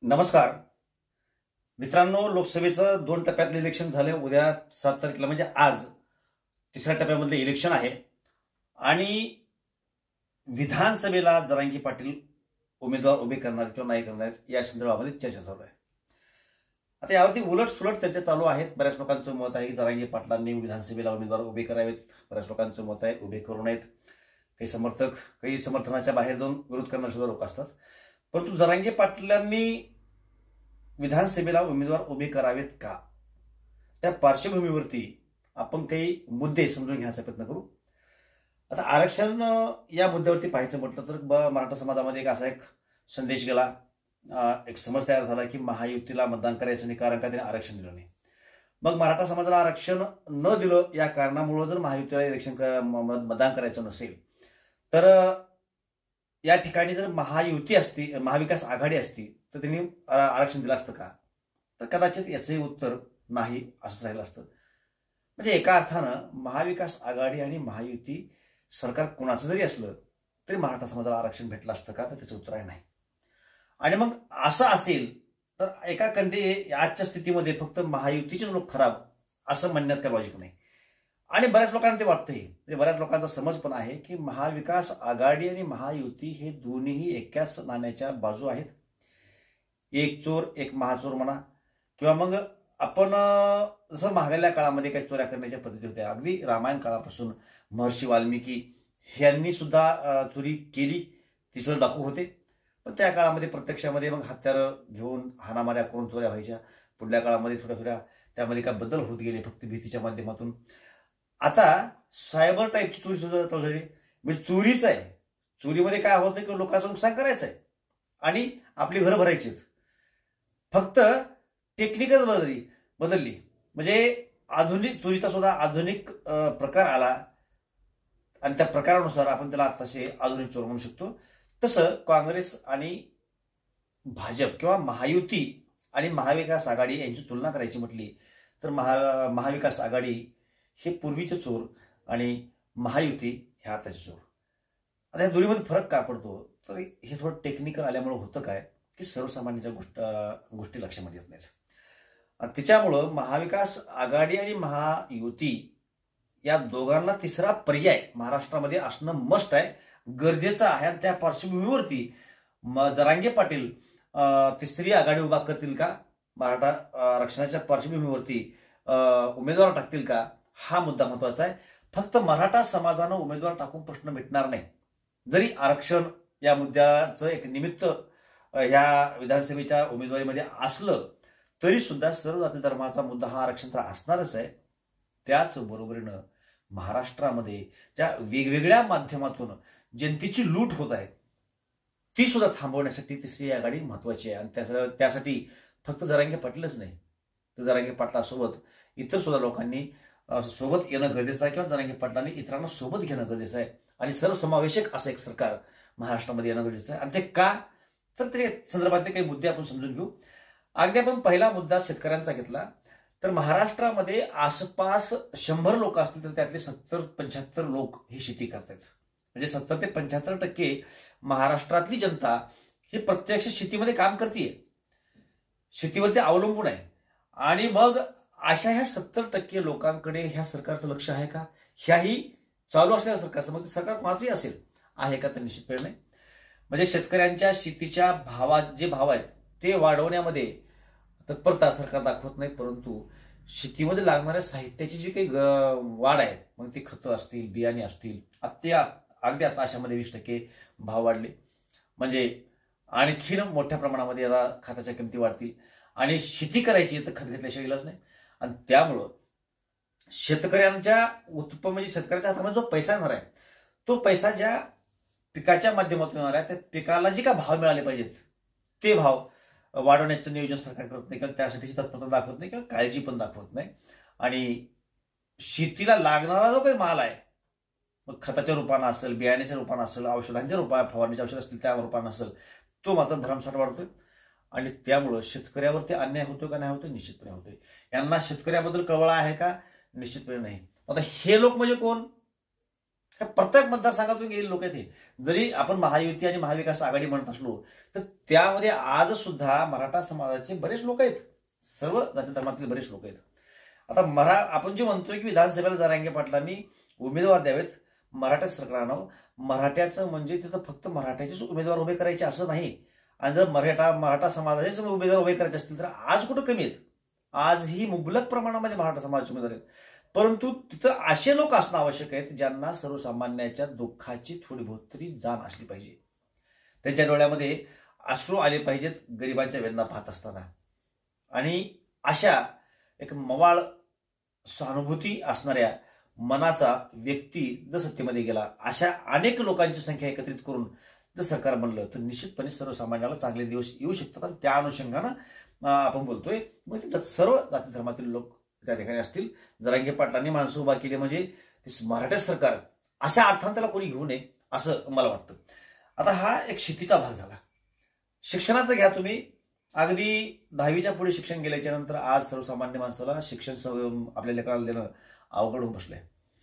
नमस्कार मित्रांनो, लोकसभेचं 2 टप्प्यातलं इलेक्शन झालं. उद्या 7 तारखेला म्हणजे आज तिसऱ्या टप्प्यामधलं इलेक्शन आहे आणि विधानसभेला जरांगी पाटील उमेदवार उभे करणार किंवा नाही करणार या संदर्भामध्ये चर्चा चालू आहे. आता यावरती उलट सुलट चर्चा चालू आहेत. बऱ्याच लोकांचं मत आहे की जरांगी पाटलांनी विधानसभेला उमेदवार उभे करावेत. बऱ्याच लोकांचं मत आहे उभे करू नयेत. काही समर्थनाच्या बाहेर जाऊन विरोध करणारे सुद्धा लोक असतात. परंतु जरांगे पाटलांनी विधानसभेला उमेदवार उभे करावेत का, त्या पार्श्वभूमीवरती आपण काही मुद्दे समजून घ्यायचा प्रयत्न करू. आता आरक्षण या मुद्द्यावरती पाहायचं म्हटलं तर मराठा समाजामध्ये एक संदेश गेला, एक समज तयार झाला की महायुतीला मतदान करायचं नाही कारण का त्याने आरक्षण दिलं नाही. मग मराठा समाजाला आरक्षण न दिलं या कारणामुळे जर महायुतीला मतदान करायचं नसेल तर या ठिकाणी जर महायुती असती, महाविकास आघाडी असती तर त्यांनी आरक्षण दिलं असतं का, तर कदाचित याचंही उत्तर नाही असंच राहिलं असतं. म्हणजे एका अर्थानं महाविकास आघाडी आणि महायुती सरकार कोणाचं जरी असलं तरी मराठा समाजाला आरक्षण भेटलं असतं का, तर त्याचं उत्तर आहे नाही. आणि मग असं असेल तर एका आजच्या स्थितीमध्ये फक्त महायुतीचेच लोक खराब असं म्हणण्यात काही लॉजिक नाही. आणि बऱ्याच लोकांना ते वाटतंही, म्हणजे बऱ्याच लोकांचा समज पण आहे की महाविकास आघाडी आणि महायुती हे दोन्हीही एकाच नाण्याच्या बाजू आहेत. एक चोर एक महाचोर म्हणा, किंवा मग आपण जसं महागल्या काळामध्ये काही चोऱ्या करण्याच्या पद्धती होत्या. अगदी रामायण काळापासून महर्षी वाल्मिकी यांनी सुद्धा चोरी केली, ती चोर डाकू होते. पण त्या काळामध्ये प्रत्यक्षामध्ये मग हत्यारं घेऊन हाणामाऱ्या करून चोऱ्या व्हायच्या. पुढल्या काळामध्ये थोड्या थोड्या त्यामध्ये काय बदल होत गेले फक्त भीतीच्या माध्यमातून. आता सायबर टाईपची चोरी सुद्धा चालू झाली. म्हणजे चोरीच आहे. चोरीमध्ये काय होतं की लोकांचं नुकसान करायचं आहे आणि आपली घरं भरायची. फक्त टेक्निकल बदलली. म्हणजे आधुनिक चोरीचा सुद्धा आधुनिक प्रकार आला आणि त्या प्रकारानुसार आपण त्याला आताशे आधुनिक चोर म्हणू शकतो. तसं काँग्रेस आणि भाजप किंवा महायुती आणि महाविकास आघाडी यांची तुलना करायची म्हटली तर महाविकास आघाडी हे पूर्वीचे चोर आणि महायुती हे आताचे चोर. आता या दोन्हीमध्ये फरक का पडतो, तर हे थोडं टेक्निकल आल्यामुळे होतं काय की सर्वसामान्यांच्या गोष्टी लक्षामध्ये येत नाहीत. आणि त्याच्यामुळं महाविकास आघाडी आणि महायुती या दोघांना तिसरा पर्याय महाराष्ट्रामध्ये असणं मस्ट आहे, गरजेचं आहे. आणि त्या पार्श्वभूमीवरती जरांगे पाटील तिसरी आघाडी उभा करतील का, मराठा आरक्षणाच्या पार्श्वभूमीवरती उमेदवार टाकतील का, हा मुद्दा महत्वाचा आहे. फक्त मराठा समाजानं उमेदवार टाकून प्रश्न मिटणार नाही. जरी आरक्षण या मुद्द्याचं एक निमित्त ह्या विधानसभेच्या उमेदवारीमध्ये असलं तरी सुद्धा सर्व जाती धर्माचा मुद्दा हा आरक्षण तर असणारच आहे. त्याच बरोबरीनं महाराष्ट्रामध्ये ज्या वेगवेगळ्या माध्यमातून जनतेची लूट होत आहे ती सुद्धा थांबवण्यासाठी तिसरी आघाडी महत्वाची आहे. आणि त्यासाठी फक्त जरांगे पाटीलच नाही तर जरांगे पाटलासोबत इतर सुद्धा लोकांनी सोबत येणं गरजेचं आहे, किंवा जरांगे पाटलांनी इतरांना सोबत घेणं गरजेचं आहे. आणि सर्वसमावेशक असं एक सरकार महाराष्ट्रामध्ये येणं गरजेचं आहे. आणि ते का, तर ते संदर्भातले काही मुद्दे आपण समजून घेऊ. अगदी आपण पहिला मुद्दा शेतकऱ्यांचा घेतला तर महाराष्ट्रामध्ये आसपास 100 लोक असतील तर त्यातले 70-75 लोक ही शेती करतात. म्हणजे 70 ते 75% महाराष्ट्रातली जनता ही प्रत्यक्ष शेतीमध्ये काम करते, शेतीवरती अवलंबून आहे. आणि मग अशा ह्या 70% लोकांकडे ह्या सरकारचं लक्ष आहे का, ह्याही चालू असलेल्या सरकारचं, मग सरकार कोणाचंही असेल आहे का, तर निश्चितपणे नाही. म्हणजे शेतकऱ्यांच्या शेतीच्या जे भाव आहेत ते वाढवण्यामध्ये तत्परता सरकार दाखवत नाही, परंतु शेतीमध्ये लागणाऱ्या साहित्याची जी काही वाढ आहे, मग ती खतं असतील, बियाणे असतील, अगदी आता अशामध्ये 20% भाव वाढले. म्हणजे आणखीन मोठ्या प्रमाणामध्ये आता खताच्या किमती वाढतील. आणि शेती करायची तर खत घेतल्याशिवाय इलाज नाही. आणि त्यामुळं शेतकऱ्यांच्या म्हणजे शेतकऱ्याच्या हातामध्ये जो पैसा येणार आहे तो पैसा ज्या पिकाच्या माध्यमातून येणार आहे त्या पिकाला जे काय भाव मिळाले पाहिजेत ते भाव वाढवण्याचं नियोजन सरकार करत नाही, किंवा त्यासाठीची तत्परता दाखवत नाही, किंवा काळजी पण दाखवत नाही. आणि शेतीला लागणारा जो काही माल आहे, मग खताच्या रूपानं असेल, बियाण्याच्या रूपानं असेल, औषधांच्या रूपाने, फवारणीचे औषध असतील त्या रूपानं असेल, तो मात्र भरमसाठ वाढतोय. आणि त्यामुळं शेतकऱ्यावरती अन्याय होतो का नाही होतो, निश्चितपणे होतोय. यांना शेतकऱ्याबद्दल कळवळा आहे का, निश्चितपणे नाही. आता हे लोक म्हणजे कोण, ह्या प्रत्येक मतदारसंघातून गेलेले लोक आहेत हे. जरी आपण महायुती आणि महाविकास आघाडी म्हणत असलो तर त्यामध्ये आज सुद्धा मराठा समाजाचे बरेच लोक आहेत, सर्व जाती धर्मातील बरेच लोक आहेत. आता आपण जे म्हणतोय की विधानसभेला जरांगे पाटलांनी उमेदवार द्यावेत, मराठा सरकारनं मराठ्याचं म्हणजे तिथं फक्त मराठ्याचेच उमेदवार उभे करायचे असं नाही. आणि जर मराठा समाजाचेच उमेदवार उभे करायचे असतील तर आज कुठं कमी आहेत, आजही मुबलक प्रमाणामध्ये मराठा समाजाचे उमेदवार आहेत. परंतु तिथं असे लोक असणं आवश्यक आहेत ज्यांना सर्वसामान्याच्या दुःखाची थोडी बहुत तरी जाण असली पाहिजे, त्यांच्या डोळ्यामध्ये अश्रू आले पाहिजेत गरिबांच्या वेदना पाहत असताना. आणि अशा एक मवाळ सहानुभूती असणाऱ्या मनाचा व्यक्ती जर सत्तेमध्ये गेला, अशा अनेक लोकांची संख्या एकत्रित करून जर सरकार बनलं तर निश्चितपणे सर्वसामान्याला चांगले दिवस येऊ शकतात. आणि त्या अनुषंगानं आपण बोलतोय. मग ते सर्व जाती धर्मातील लोक त्या ठिकाणी असतील. जरांगे पाटलांनी माणसं उभा केली म्हणजे ते मराठा सरकार अशा अर्थाने त्याला कोणी घेऊ नये असं मला वाटतं. आता हा एक शेतीचा भाग झाला. शिक्षणाचं घ्या तुम्ही. अगदी 10वीच्या पुढे शिक्षण गेल्याच्या नंतर आज सर्वसामान्य माणसाला शिक्षण आपल्या लेकराला देणं अवघड होऊन बसलंय.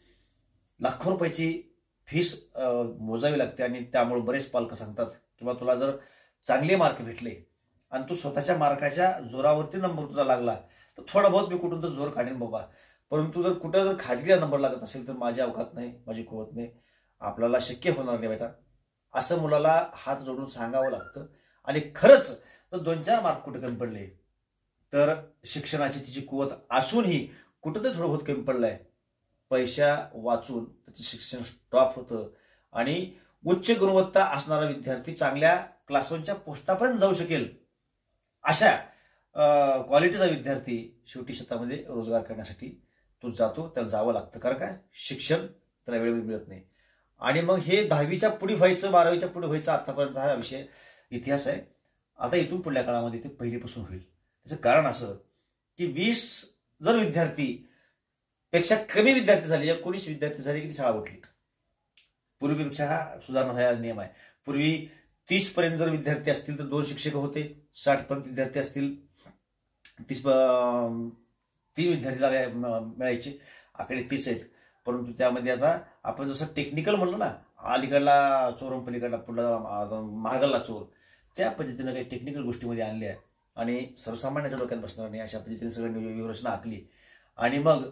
लाखो रुपयाची फीस मोजावी लागते आणि त्यामुळे बरेच पालक सांगतात किंवा तुला जर चांगले मार्क भेटले आणि तू स्वतःच्या मार्काच्या जोरावरती नंबर तुझा लागला तर थोडा बहुत मी कुठून तर जोर काढेन बाबा, परंतु जर कुठं जर खाजगीला नंबर लागत असेल तर माझी अवकात नाही, माझी कुवत नाही, आपल्याला शक्य होणार नाही बेटा, असं मुलाला हात जोडून सांगावं लागतं. आणि खरंच तर 2-4 मार्क कुठे कमी पडले तर शिक्षणाची तिची कुवत असूनही कुठं तर थोडं बहुत कमी पडलंय, पैसा वाचून त्याचं शिक्षण स्टॉप होतं आणि उच्च गुणवत्ता असणारा विद्यार्थी चांगल्या क्लास 1च्या पोस्टापर्यंत जाऊ शकेल अशा क्वालिटीचा विद्यार्थी शेवटी शेतामध्ये रोजगार करण्यासाठी तो जातो, त्याला जावं लागतं. कारण काय, शिक्षण त्याला वेळेवर मिळत नाही. आणि मग हे 10वीच्या पुढे व्हायचं, 12वीच्या पुढे व्हायचं, आतापर्यंत हा विषय इतिहास आहे. आता इथून पुढल्या काळामध्ये ते पहिलीपासून होईल. त्याचं कारण असं की 20 जर विद्यार्थी पेक्षा कमी विद्यार्थी झाले या 19 विद्यार्थी झाले की ती शाळा उठली. पूर्वीपेक्षा हा सुधारणा झालेला नियम आहे. पूर्वी 30 पर्यंत जर विद्यार्थी असतील तर 2 शिक्षक होते, 60 पर्यंत विद्यार्थी असतील 3 विद्यार्थी मिळायचे. आकडे 30 आहेत. परंतु त्यामध्ये आता आपण जसं टेक्निकल म्हणलं ना, अलीकडला चोर पलीकडला पुढला महागलला चोर, त्या पद्धतीनं काही टेक्निकल गोष्टीमध्ये आणल्या आणि सर्वसामान्याच्या डोक्यात बसणार नाही अशा पद्धतीने सगळं व्यूहरचना आखली. आणि मग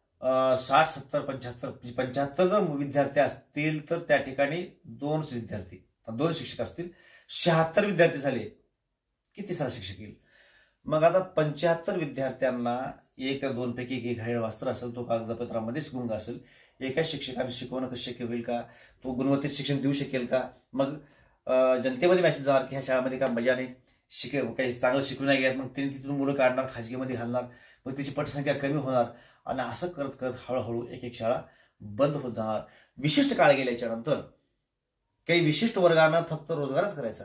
60, 70, 75 जर विद्यार्थी असतील तर त्या ठिकाणी 2 विद्यार्थी, 2 शिक्षक असतील. 76 विद्यार्थी झाले की तिसरा शिक्षक येईल. मग आता 75 विद्यार्थ्यांना 1 तर 2 पैकी एक गैरवास्त्र असेल, तो कागदपत्रामध्येच गुंग असेल. एका शिक्षकाने शिकवणं कसं शक्य होईल का, तो गुणवत्तेत शिक्षण देऊ शकेल का. मग जनतेमध्ये मॅसेज जाणार की ह्या शाळेमध्ये काय मजा नाही, काही चांगलं शिकू नाही घ्यात, मग त्यांनी तिथून मुलं काढणार, खाजगीमध्ये घालणार, मग तिची पटसंख्या कमी होणार आणि असं करत करत हळूहळू एक शाळा बंद होत जाणार. विशिष्ट काळ गेल्याच्या नंतर काही विशिष्ट वर्गानं फक्त रोजगारच करायचा,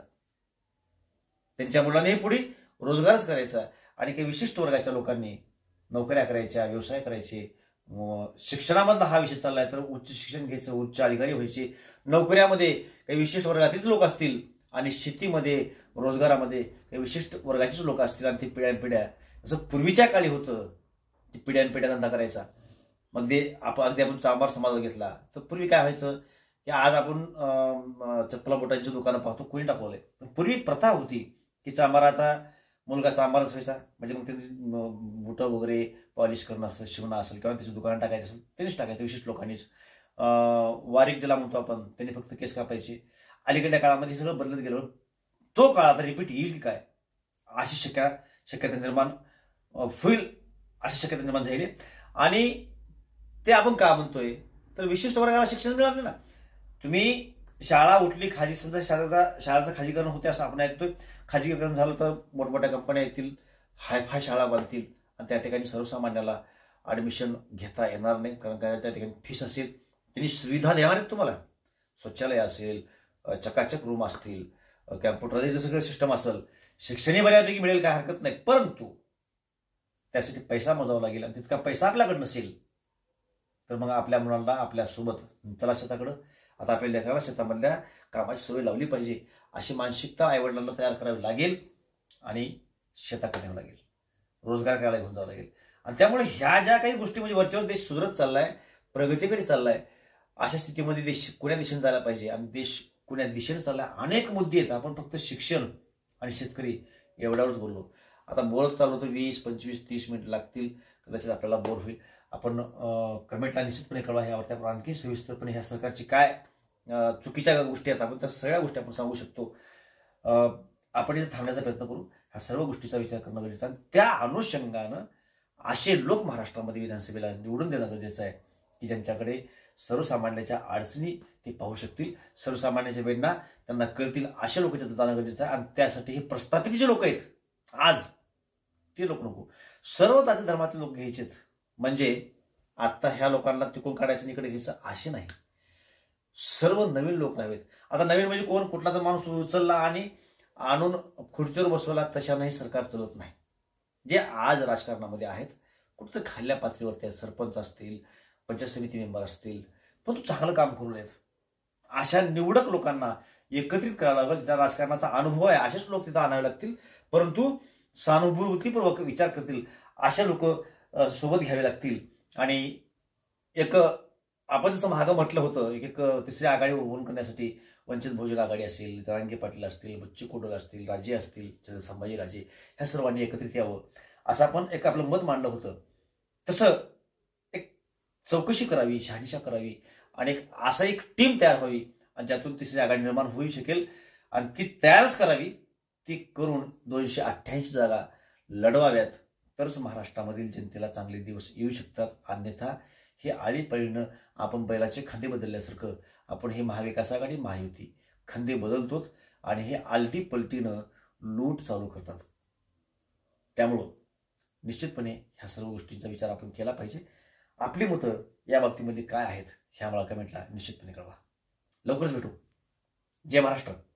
त्यांच्या मुलांनीही पुढे रोजगारच करायचा आणि काही विशिष्ट वर्गाच्या लोकांनी नोकऱ्या करायच्या, व्यवसाय करायचे. शिक्षणामधला हा विषय चाललाय तर उच्च शिक्षण घ्यायचं, उच्च अधिकारी व्हायचे. नोकऱ्यामध्ये काही विशिष्ट वर्गातील लोक असतील आणि शेतीमध्ये, रोजगारामध्ये काही विशिष्ट वर्गाचीच लोक असतील आणि ते पिढ्यानपिढ्या जसं पूर्वीच्या काळी होतं ते पिढ्यानपिढ्या धंदा करायचा. मग ते अगदी आपण चांभार समाज घेतला तर पूर्वी काय व्हायचं की आज आपण चप्पला बोटांची दुकानं पाहतो, कोणी टाकवलंय. पण पूर्वी प्रथा होती की चांभाराचा मुलगा चांभारच व्हायचा, म्हणजे मग त्यांनी बुटं वगैरे पॉलिश करणं असेल, शिवणं असेल किंवा त्याची दुकानं टाकायचं असेल त्यांनीच टाकायचं विशिष्ट लोकांनीच. वारीक ज्याला म्हणतो आपण, त्यांनी फक्त केस कापायचे. अलीकडल्या काळामध्ये सगळं बदलत गेलं. तो काळ आता रिपीट येईल की काय अशी शक्यता निर्माण होईल, अशी शक्यता निर्माण झाली. आणि ते आपण का म्हणतोय तर विशिष्ट वर्गाला शिक्षण मिळालं ना. तुम्ही शाळा उठली, खाजी समजा शाळेचं खाजीकरण होते असं आपण ऐकतोय. खाजगीकरण झालं तर मोठमोठ्या कंपन्या येतील, हायफाय शाळा बांधतील आणि त्या ठिकाणी सर्वसामान्याला ऍडमिशन घेता येणार नाही. कारण काय त्या ठिकाणी फीस असेल, त्यांनी सुविधा देणार आहेत तुम्हाला, शौचालय असेल, चकाचक रूम असतील, कॅम्प्युटरायझेशन सगळं सिस्टम असेल, शिक्षणही बऱ्यापैकी मिळेल, काय हरकत नाही. परंतु त्यासाठी पैसा मोजावा लागेल आणि तितका पैसा आपल्याकडे नसेल तर मग आपल्या मुलांना आपल्यासोबत चला शेताकडं, आता आपल्या लेकराला शेतामधल्या कामाची सवय लावली पाहिजे अशी मानसिकता आईवडिलांना तयार करावी लागेल आणि शेताकडे न्यावं लागेल, रोजगार करायला घेऊन जावं लागेल. आणि त्यामुळे ह्या ज्या काही गोष्टी म्हणजे वरच्यावर देश सुधरत चाललाय, प्रगतीकडे चाललाय, अशा स्थितीमध्ये देश कोण्या दिशेने जायला पाहिजे आणि देश कोण्या दिशेने चालला, अनेक मुद्दे आहेत. आपण फक्त शिक्षण आणि शेतकरी एवढ्यावरच बोललो. आता बोलत चाललो तर 20, 25, 30 मिनिट लागतील, कदाचित आपल्याला बोर होईल. आपण कमेंटला निश्चितपणे कळवा यावरती आपण आणखी सविस्तरपणे ह्या सरकारची काय चुकीच्या गोष्टी आहेत आपण त्या सगळ्या गोष्टी आपण सांगू शकतो. आपण इथे थांबण्याचा प्रयत्न करू. ह्या सर्व गोष्टीचा विचार करणं गरजेचं आहे. त्या अनुषंगानं असे लोक महाराष्ट्रामध्ये विधानसभेला निवडून देणं गरजेचं आहे की ज्यांच्याकडे सर्वसामान्याच्या अडचणी ते पाहू शकतील, सर्वसामान्याच्या वेदना त्यांना कळतील, असे लोक तिथे जाणं गरजेचं आहे. आणि त्यासाठी हे प्रस्थापित जे लोक आहेत आज ते लोक नको, सर्व जाती धर्मातले लोक घ्यायचेत. म्हणजे आता ह्या लोकांना तिकडून काढायचं इकडे घ्यायचं असे नाही, सर्व नवीन लोक राहावेत. आता नवीन म्हणजे कोण, कुठला तर माणूस उचलला आणि आणून खुर्चीवर बसवला तशाने सरकार चालत नाही. जे आज राजकारणामध्ये आहेत कुठं खाल्ल्या पातळीवरती आहेत, सरपंच असतील, पंचायत समिती मेंबर असतील, पण तू चांगलं काम करू नयेत, अशा निवडक लोकांना एकत्रित करायला लागेल. त्या राजकारणाचा अनुभव आहे असेच लोक तिथं आणावे लागतील, परंतु सहानुभूतीपूर्वक विचार करतील अशा लोक सोबत घ्यावे लागतील. आणि एक आपण जसं मागं म्हटलं होतं एक तिसरी आघाडी उभं करण्यासाठी वंचित बहुजन आघाडी असेल, जरांगे पाटील असतील, बच्चू कडू असतील, राजे असतील, संभाजी राजे, ह्या सर्वांनी एकत्रित यावं असं आपण एक आपलं मत मांडलं होतं. तसं एक चौकशी करावी, शहानिशा करावी आणि असा एक टीम तयार व्हावी आणि ज्यातून तिसरी आघाडी निर्माण होऊ शकेल आणि ती तयारच करावी. ती करून 288 जागा लढवाव्यात, तरच महाराष्ट्रामधील जनतेला चांगले दिवस येऊ शकतात. अन्यथा हे आळीपाळीनं आपण बैलाचे खांदे बदलल्यासारखं आपण हे महाविकास आघाडी महायुती खांदे बदलतो आणि हे आलटी पलटीनं लूट चालू करतात. त्यामुळं निश्चितपणे ह्या सर्व गोष्टींचा विचार आपण केला पाहिजे. आपली मतं या बाबतीमध्ये काय आहेत हे आम्हाला कमेंटला निश्चितपणे कळवा. लवकरच भेटू. जय महाराष्ट्र.